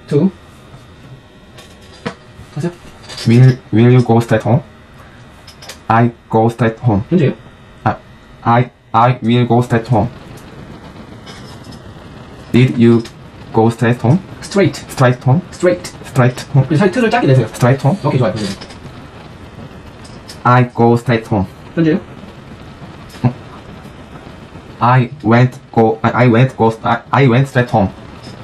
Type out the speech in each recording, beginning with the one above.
to 하세요. Will you go straight home? I go straight home. 현재요. I will go straight home. Did you go straight home? straight Straight home? straight Straight home? 그래서 사실 틀을 짧게 내세요. Straight home? 오케이 좋아요. 현재. I go straight home. 현재요. I went straight home.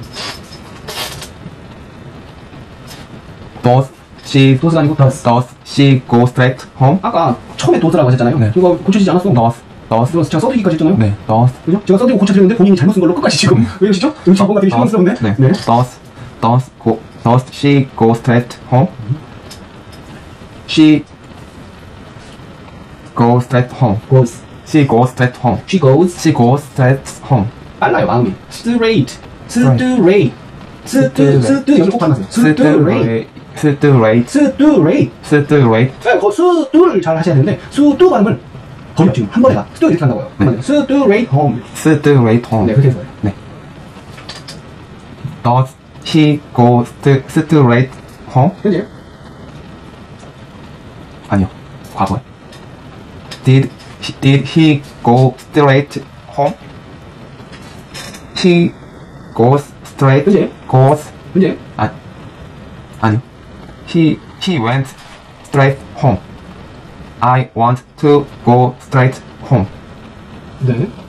Does 도스가 아니고 does she go straight home? 아까 처음에 도스라고 하셨잖아요. 네. 이거 고쳐지지 않았어. does 이거 제가 써드리기까지 했잖아요. 네, does 그죠? 제가 써드리고 고쳐드렸는데 본인이 잘못 쓴 걸로 끝까지 지금 왜 그러시죠? 여기 뭔가 되게 실망스러운데? 네. Does she go straight home? She goes straight home. goes She goes straight home. she goes She goes straight home. 빨라요 마음이. straight straight 스트 여기 꼭 발음하세요. straight 네, 수두를 잘 하셔야 되는데 수두 발음을 버려 지금 한 번에 가. 수두 이렇게 한다고요. 네. straight home. Straight home. 네 그렇게 해서요. 네. Does he go straight home? 현재 아니요. 과거에. Did he go straight home? He goes straight. 현재 아니요. He went straight home. I want to go straight home. 네.